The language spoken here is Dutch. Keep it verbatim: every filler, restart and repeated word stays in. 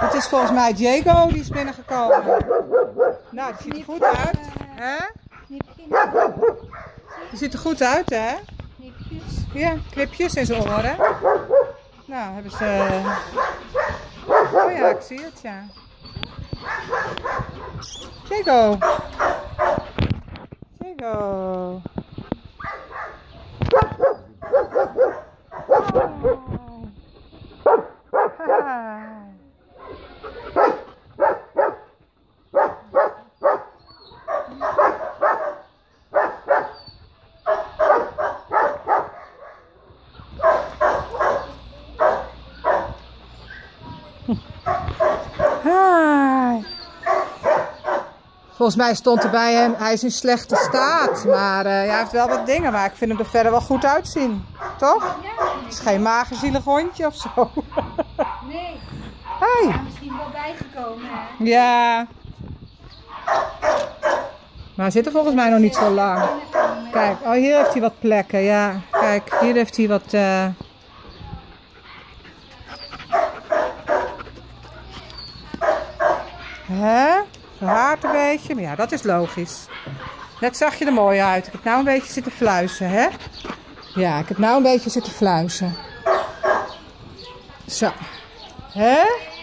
Het is volgens mij Diego die is binnengekomen. Nou, die ziet er goed uit. Hè? Die ziet er goed uit, hè? Ja, knipjes in zijn oren. Nou, hebben ze... Oh ja, ik zie het, ja. Diego. Diego. Hi. Volgens mij stond er bij hem, hij is in slechte staat, maar uh, ja, hij heeft wel wat dingen, maar ik vind hem er verder wel goed uitzien, toch? Het is geen magerzielig hondje of zo. Nee. Hey. Ja, misschien wel bijgekomen, hè? Ja. Maar hij zit er volgens mij nog niet zo lang. Kijk, oh hier heeft hij wat plekken, ja. Kijk, hier heeft hij wat... Uh... Hè? Verhaard een beetje, maar ja, dat is logisch. Net zag je er mooi uit. Ik heb nou een beetje zitten fluizen, hè? Ja, ik heb nou een beetje zitten fluizen. Zo. Hè?